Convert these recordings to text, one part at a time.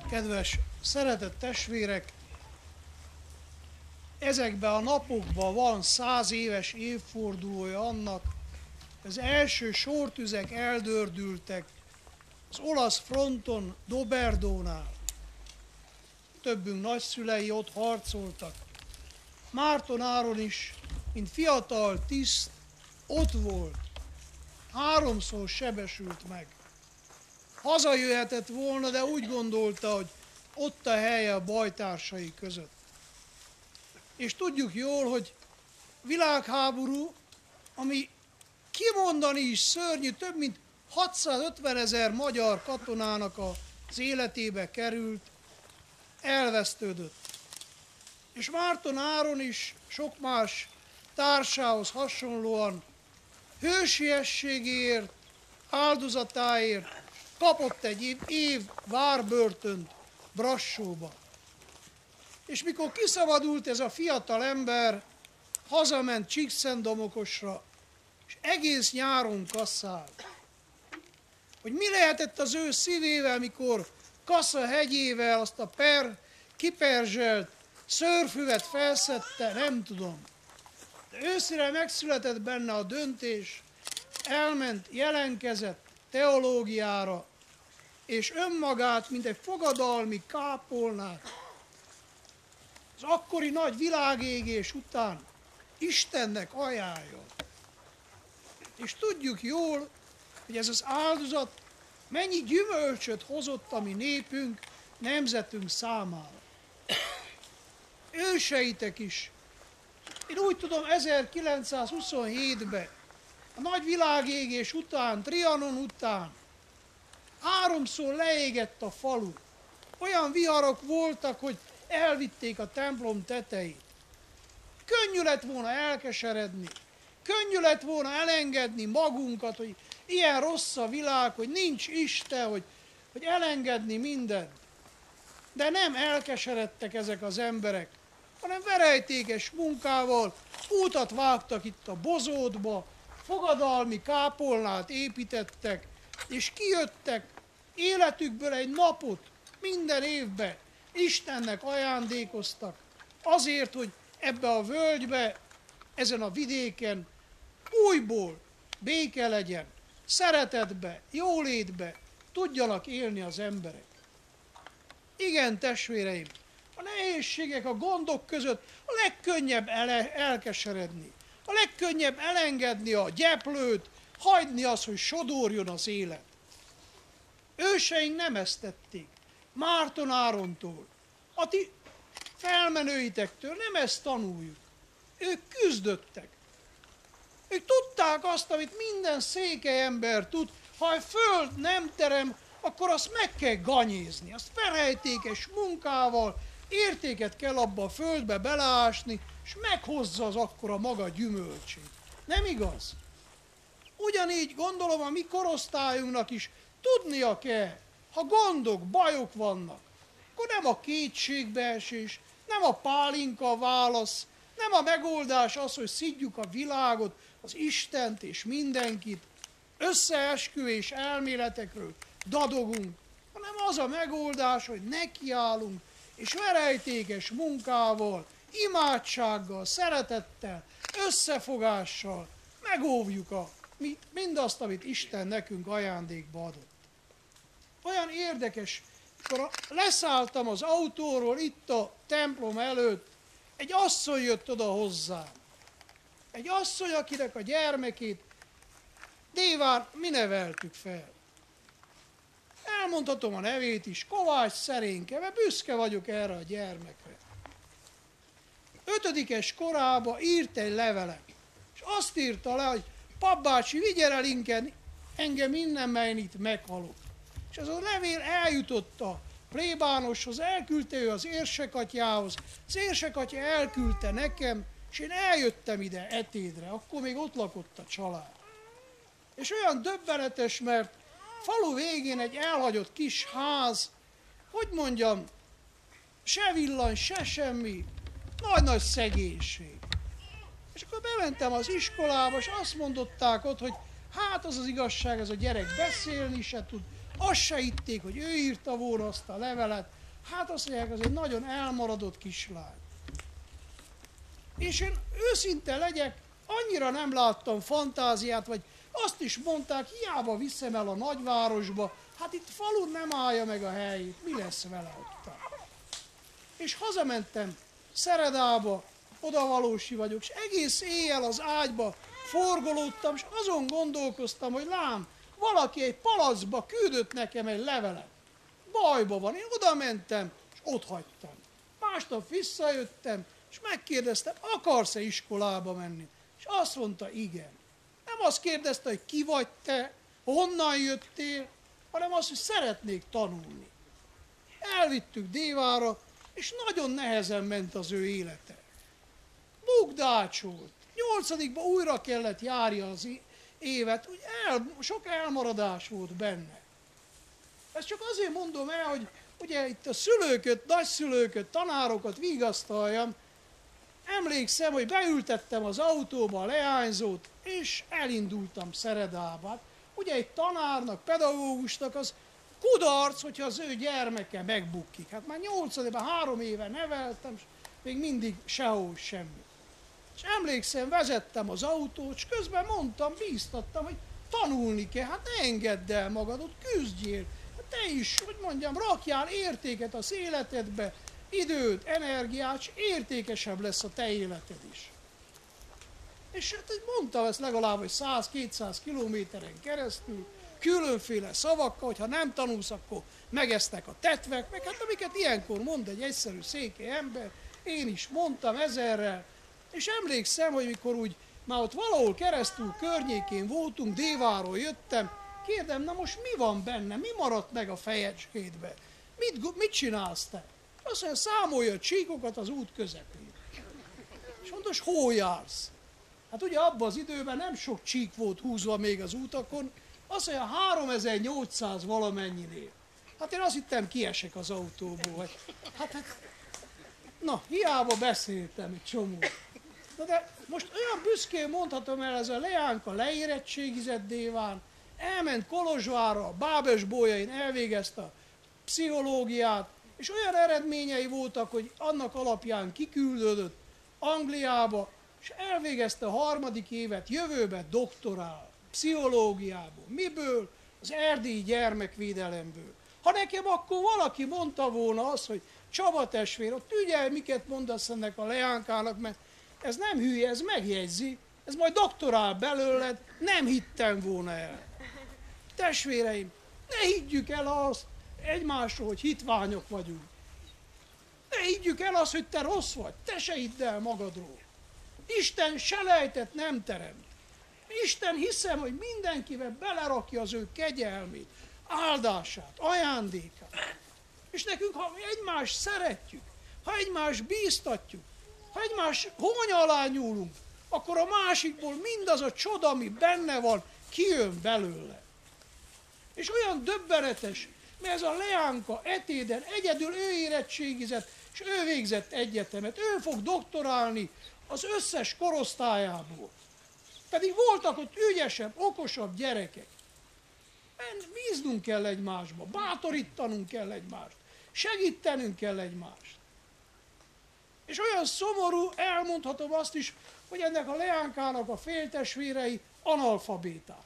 Kedves, szeretett testvérek, ezekben a napokban van 100 éves évfordulója annak, az első sortüzek eldördültek az olasz fronton Doberdónál. Többünk nagyszülei ott harcoltak. Márton Áron is, mint fiatal tiszt, ott volt. 3-szor sebesült meg. Hazajöhetett volna, de úgy gondolta, hogy ott a helye a bajtársai között. És tudjuk jól, hogy világháború, ami kimondani is szörnyű, több mint 650 000 magyar katonának az életébe került, elvesztődött. És Márton Áron is sok más társához hasonlóan hősiességéért, áldozatáért kapott egy év várbörtönt Brassóba. És mikor kiszabadult ez a fiatal ember, hazament Csíkszentdomokosra, és egész nyáron kasszált. Hogy mi lehetett az ő szívével, mikor Kassa hegyével azt a kiperzselt szőrfüvet felszedte, nem tudom. De őszre megszületett benne a döntés, elment, jelenkezett teológiára, és önmagát, mint egy fogadalmi kápolnát, az akkori nagy világégés után Istennek ajánlja. És tudjuk jól, hogy ez az áldozat mennyi gyümölcsöt hozott a mi népünk, nemzetünk számára. Őseitek is. Én úgy tudom, 1927-ben, a nagy világégés után, Trianon után 3-szor leégett a falu. Olyan viharok voltak, hogy elvitték a templom tetejét. Könnyű lett volna elkeseredni, könnyű lett volna elengedni magunkat, hogy ilyen rossz a világ, hogy nincs Isten, hogy elengedni mindent. De nem elkeseredtek ezek az emberek, hanem verejtékes munkával útat vágtak itt a bozótba, fogadalmi kápolnát építettek, és kijöttek életükből egy napot minden évben, Istennek ajándékoztak, azért, hogy ebbe a völgybe, ezen a vidéken újból béke legyen, szeretetbe, jólétbe tudjanak élni az emberek. Igen, testvéreim, a nehézségek, a gondok között a legkönnyebb elkeseredni, a legkönnyebb elengedni a gyeplőt, hagyni azt, hogy sodorjon az élet. Őseink nem ezt tették. Márton Árontól, a ti felmenőitektől nem ezt tanuljuk. Ők küzdöttek. Ők tudták azt, amit minden székely ember tud, ha a föld nem terem, akkor azt meg kell ganyézni. Azt felejtékes munkával, értéket kell abba a földbe beleásni, és meghozza az akkora maga gyümölcsét. Nem igaz? Ugyanígy gondolom a mi korosztályunknak is tudnia kell, ha gondok, bajok vannak, akkor nem a kétségbeesés, nem a pálinka a válasz, nem a megoldás az, hogy szidjuk a világot, az Istent és mindenkit, összeesküvés elméletekről dadogunk, hanem az a megoldás, hogy nekiállunk, és verejtékes munkával, imádsággal, szeretettel, összefogással megóvjuk mindazt, amit Isten nekünk ajándékba adott. Olyan érdekes, amikor leszálltam az autóról itt a templom előtt, egy asszony jött oda hozzám. Egy asszony, akinek a gyermekét Dévár mi neveltük fel. Elmondhatom a nevét is, Kovács Szerénke, mert büszke vagyok erre a gyermekre. 5. korában írt egy levelet, és azt írta le, hogy papbácsi, vigyen el engem innen, mert itt meghalok. És ez a levél eljutott a plébánoshoz, elküldte ő az érsekatyához, az érsekatya elküldte nekem, és én eljöttem ide Etédre, akkor még ott lakott a család. És olyan döbbenetes, mert falu végén egy elhagyott kis ház, hogy mondjam, se villany, se semmi, nagy-nagy szegénység. És akkor bementem az iskolába, és azt mondották ott, hogy hát az az igazság, ez a gyerek beszélni se tud, azt se hitték, hogy ő írta volna azt a levelet, Hát azt mondják, az egy nagyon elmaradott kislány. És én őszinte legyek, annyira nem láttam fantáziát, vagy azt is mondták, hiába viszem el a nagyvárosba, hát itt falun nem állja meg a helyét, mi lesz vele ott? És hazamentem Szeredába, odavalósi vagyok, és egész éjjel az ágyba forgolódtam, és azon gondolkoztam, hogy lám, valaki egy palacba küldött nekem egy levelet. Bajba van, én oda mentem, és ott hagytam. Másnap visszajöttem, és megkérdeztem, akarsz-e iskolába menni? És azt mondta, igen. Nem azt kérdezte, hogy ki vagy te, honnan jöttél, hanem azt, hogy szeretnék tanulni. Elvittük Dévára, és nagyon nehezen ment az ő élete. Bukdács volt. 8-ba újra kellett járja az évet, úgy sok elmaradás volt benne. Ezt csak azért mondom el, hogy ugye itt a szülőköt, nagyszülőköt, tanárokat vigasztaljam. Emlékszem, hogy beültettem az autóba a leányzót, és elindultam Szeredába. Ugye egy tanárnak, pedagógusnak az kudarc, hogyha az ő gyermeke megbukik. Hát már 8-ban 3 éve neveltem, és még mindig sehol semmi. És emlékszem, vezettem az autót, és közben mondtam, bíztattam, hogy tanulni kell, hát ne engedd el magadot, küzdjél. Hát te is, hogy mondjam, rakjál értéket az életedbe, időt, energiát, és értékesebb lesz a te életed is. És hát mondtam ezt legalább, hogy 100-200 kilométeren keresztül, különféle szavakkal, hogy ha nem tanulsz, akkor megesznek a tetvek, meg hát amiket ilyenkor mond egy egyszerű székely ember, én is mondtam ezerrel, és emlékszem, hogy mikor úgy már ott valahol keresztül környékén voltunk, Déváról jöttem, kérdem, na most mi van benne, mi maradt meg a fejecskédbe? Mit csinálsz te? Azt mondja, számolja a csíkokat az út közepén. És mondta, hogy hol jársz? Hát ugye abban az időben nem sok csík volt húzva még az utakon, azt mondja, 3800 valamennyinél. Hát én azt hittem, kiesek az autóból. Na, hiába beszéltem egy csomó. De most olyan büszkén mondhatom el, ez a leánka leérettségizett Déván, elment Kolozsvárra, a Bábes-Bolyain elvégezte a pszichológiát, és olyan eredményei voltak, hogy annak alapján kiküldődött Angliába, és elvégezte a 3. évet, jövőbe doktorál, pszichológiából. Miből? Az erdélyi gyermekvédelemből. Ha nekem akkor valaki mondta volna azt, hogy Csaba testvér, ott ügyelj, miket mondasz ennek a leánkának, mert ez nem hülye, ez megjegyzi, ez majd doktorál belőled, nem hittem volna el. Testvéreim, ne higgyük el azt egymásról, hogy hitványok vagyunk. Ne higgyük el azt, hogy te rossz vagy, te se hidd el magadról. Isten selejtet nem teremt. Isten hiszem, hogy mindenkivel belerakja az ő kegyelmét, áldását, ajándékát. És nekünk, ha egymást szeretjük, ha egymást bíztatjuk, ha egymás hónya alá nyúlunk, akkor a másikból mindaz a csoda, ami benne van, kijön belőle. És olyan döbbenetes, mert ez a leánka etéden egyedül ő érettségizett, és ő végzett egyetemet. Ő fog doktorálni az összes korosztályából. Pedig voltak ott ügyesebb, okosabb gyerekek. Bíznunk kell egymásba, bátorítanunk kell egymást, segítenünk kell egymást. És olyan szomorú, elmondhatom azt is, hogy ennek a leánkának a féltestvérei analfabéták.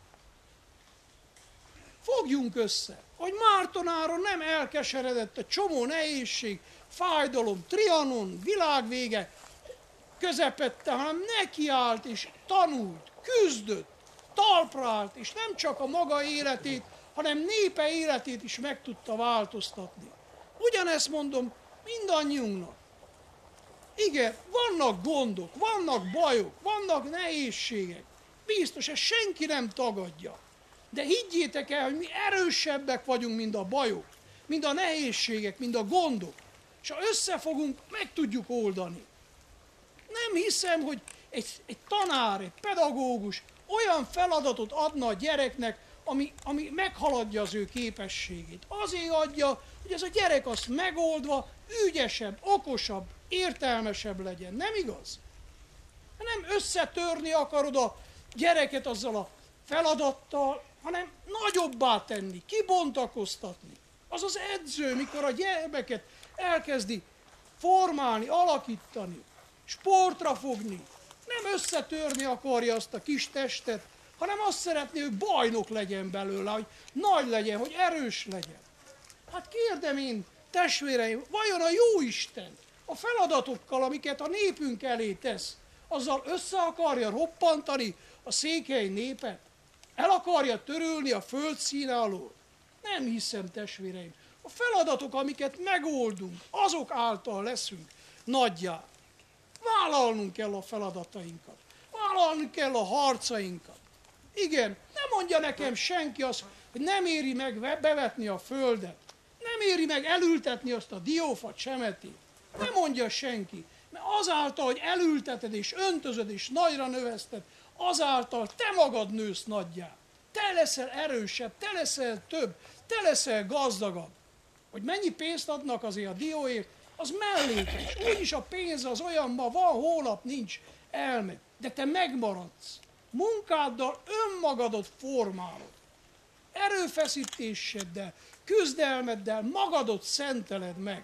Fogjunk össze, hogy Mártonáron nem elkeseredett a csomó nehézség, fájdalom, Trianon, világvége közepette, hanem nekiállt és tanult, küzdött, talpra állt, és nem csak a maga életét, hanem népe életét is meg tudta változtatni. Ugyanezt mondom mindannyiunknak. Igen, vannak gondok, vannak bajok, vannak nehézségek. Biztos, ezt senki nem tagadja. De higgyétek el, hogy mi erősebbek vagyunk, mint a bajok, mint a nehézségek, mint a gondok. És ha összefogunk, meg tudjuk oldani. Nem hiszem, hogy egy tanár, egy pedagógus olyan feladatot adna a gyereknek, ami meghaladja az ő képességét. Azért adja, hogy ez a gyerek azt megoldva ügyesebb, okosabb, értelmesebb legyen. Nem igaz? Nem összetörni akarod a gyereket azzal a feladattal, hanem nagyobbá tenni, kibontakoztatni. Az az edző, mikor a gyermeket elkezdi formálni, alakítani, sportra fogni. Nem összetörni akarja azt a kis testet, hanem azt szeretné, hogy bajnok legyen belőle, hogy nagy legyen, hogy erős legyen. Hát kérdem én, testvéreim, vajon a Jóisten a feladatokkal, amiket a népünk elé tesz, azzal össze akarja roppantani a székely népet? El akarja törölni a föld színe alól? Nem hiszem, testvéreim. A feladatok, amiket megoldunk, azok által leszünk nagyjá. Vállalnunk kell a feladatainkat. Vállalnunk kell a harcainkat. Igen, nem mondja nekem senki azt, hogy nem éri meg bevetni a földet. Nem éri meg elültetni azt a diófat semetét. Nem mondja senki. Mert azáltal, hogy elülteted és öntözöd és nagyra növeszted, azáltal te magad nősz nagyjá. Te leszel erősebb, te leszel több, te leszel gazdagabb. Hogy mennyi pénzt adnak azért a dióért, az mellékes. Úgyis a pénz az olyan, ma van, holnap nincs, elmegy. De te megmaradsz. Munkáddal önmagadat formálod. Erőfeszítéseddel, küzdelmeddel magadot szenteled meg.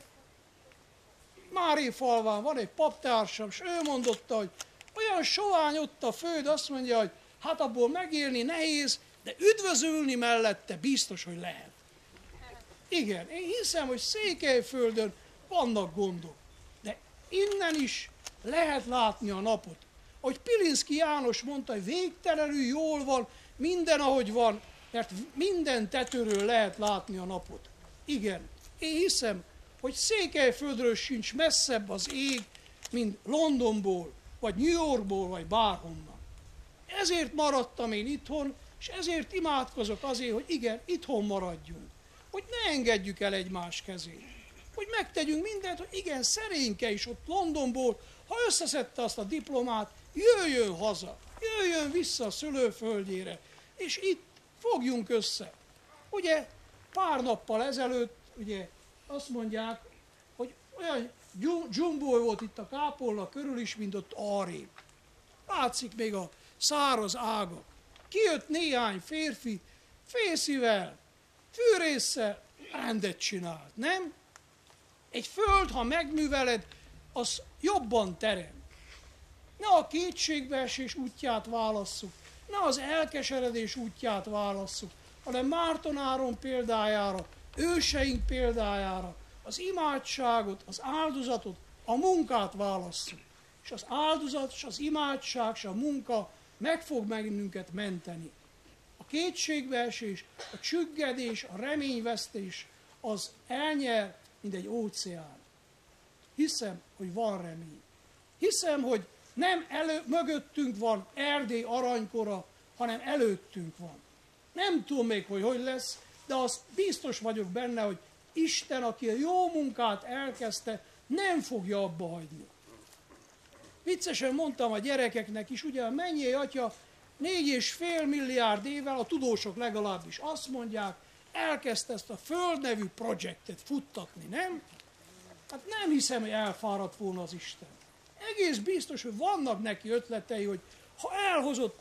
Márifalván van egy paptársam, és ő mondotta, hogy olyan sovány ott a föld, azt mondja, hogy hát abból megélni nehéz, de üdvözölni mellette biztos, hogy lehet. Igen, én hiszem, hogy Székelyföldön vannak gondok, de innen is lehet látni a napot. Ahogy Pilinszky János mondta, hogy végtelenül jól van, minden ahogy van, mert minden tetőről lehet látni a napot. Igen, én hiszem, hogy Székelyföldről sincs messzebb az ég, mint Londonból, vagy New Yorkból, vagy bárhonnan. Ezért maradtam én itthon, és ezért imádkozok azért, hogy igen, itthon maradjunk. Hogy ne engedjük el egymás kezét. Hogy megtegyünk mindent, hogy igen, Szerénke is ott Londonból, ha összeszedte azt a diplomát, jöjjön haza, jöjjön vissza a szülőföldjére, és itt fogjunk össze. Ugye pár nappal ezelőtt, ugye azt mondják, hogy olyan dzsumbó volt itt a kápolna körül is, mint ott arrébb. Látszik még a száraz ágak. Kijött néhány férfi, fészivel, fűrésszel, rendet csinált, nem? Egy föld, ha megműveled, az jobban terem. Ne a kétségbeesés útját válasszuk, ne az elkeseredés útját válasszuk, hanem Márton Áron példájára, őseink példájára, az imádságot, az áldozatot, a munkát válasszuk. És az áldozat, és az imádság, és a munka meg fog bennünket menteni. A kétségbeesés, a csüggedés, a reményvesztés, az elnyer, mint egy óceán. Hiszem, hogy van remény. Hiszem, hogy nem mögöttünk van Erdély aranykora, hanem előttünk van. Nem tudom még, hogy lesz, de azt biztos vagyok benne, hogy Isten, aki a jó munkát elkezdte, nem fogja abba hagyni. Viccesen mondtam a gyerekeknek is, ugye a mennyei atya 4,5 milliárd évvel, a tudósok legalábbis azt mondják, elkezdte ezt a Föld nevű projektet futtatni, nem? Hát nem hiszem, hogy elfáradt volna az Isten. Egész biztos, hogy vannak neki ötletei, hogy ha elhozott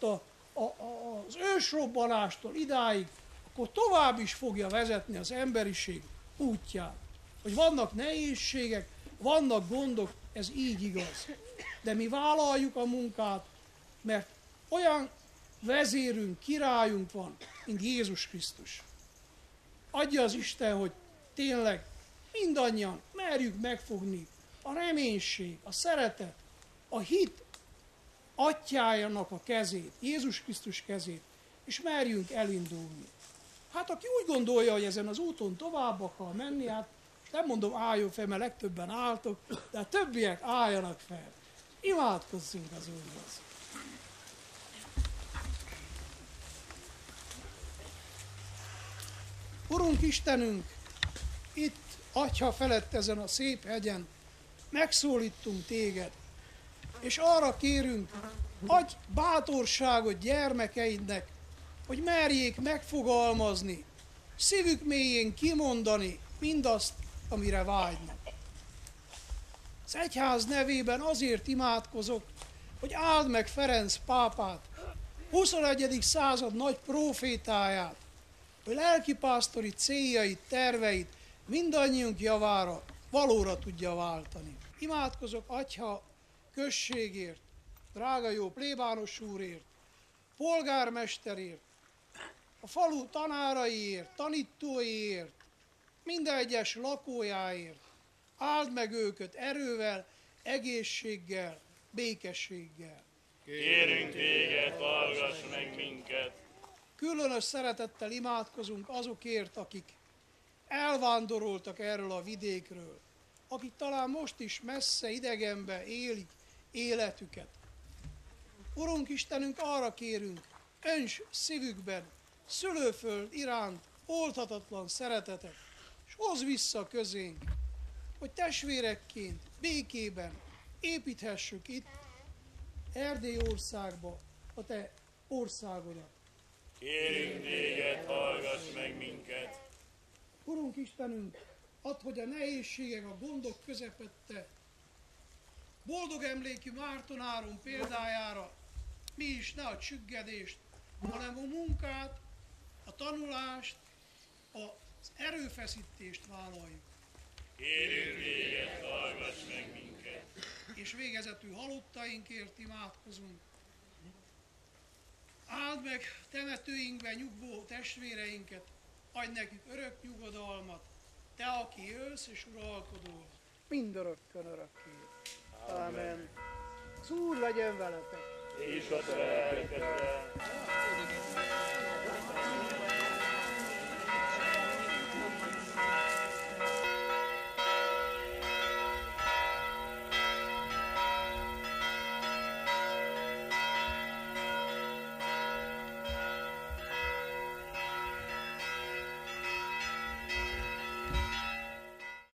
az ősrobbanástól idáig, akkor tovább is fogja vezetni az emberiség útján. Hogy vannak nehézségek, vannak gondok, ez így igaz. De mi vállaljuk a munkát, mert olyan vezérünk, királyunk van, mint Jézus Krisztus. Adja az Isten, hogy tényleg mindannyian merjük megfogni a reménység, a szeretet, a hit atyájának a kezét, Jézus Krisztus kezét, és merjünk elindulni. Hát aki úgy gondolja, hogy ezen az úton tovább akar menni, hát nem mondom álljon fel, mert legtöbben álltok, de a többiek álljanak fel. Imádkozzunk az Úrhoz. Urunk Istenünk, itt Atyha felett ezen a szép hegyen megszólítunk téged, és arra kérünk, adj bátorságot gyermekeidnek, hogy merjék megfogalmazni, szívük mélyén kimondani mindazt, amire vágynak. Az egyház nevében azért imádkozok, hogy áld meg Ferenc pápát, 21. század nagy prófétáját, hogy lelkipásztori céljait, terveit mindannyiunk javára valóra tudja váltani. Imádkozok Atyha községért, drága jó plébános úrért, polgármesterért, a falu tanáraiért, tanítóiért, minden egyes lakójáért. Áld meg őket erővel, egészséggel, békességgel. Kérünk téged, hallgass meg minket! Különös szeretettel imádkozunk azokért, akik elvándoroltak erről a vidékről, akik talán most is messze idegenbe élik életüket. Urunk Istenünk, arra kérünk, önts szívükben szülőföld iránt oldhatatlan szeretetet, és hozz vissza közénk, hogy testvérekként, békében építhessük itt, Erdély országba, a te országodat. Kérünk téged, hallgass meg minket! Urunk Istenünk, add, hogy a nehézségek, a gondok közepette boldog emlékű Márton Áron példájára mi is ne a csüggedést, hanem a munkát, a tanulást, az erőfeszítést vállaljuk. Kérünk téged, hallgass meg minket! És végezetül halottainkért imádkozunk. Áld meg temetőinkben nyugvó testvéreinket, adj nekik örök nyugodalmat, te, aki élsz és uralkodol, mindörökkön örökké. Amen. Az Úr legyen veletek! És a te lelkeddel.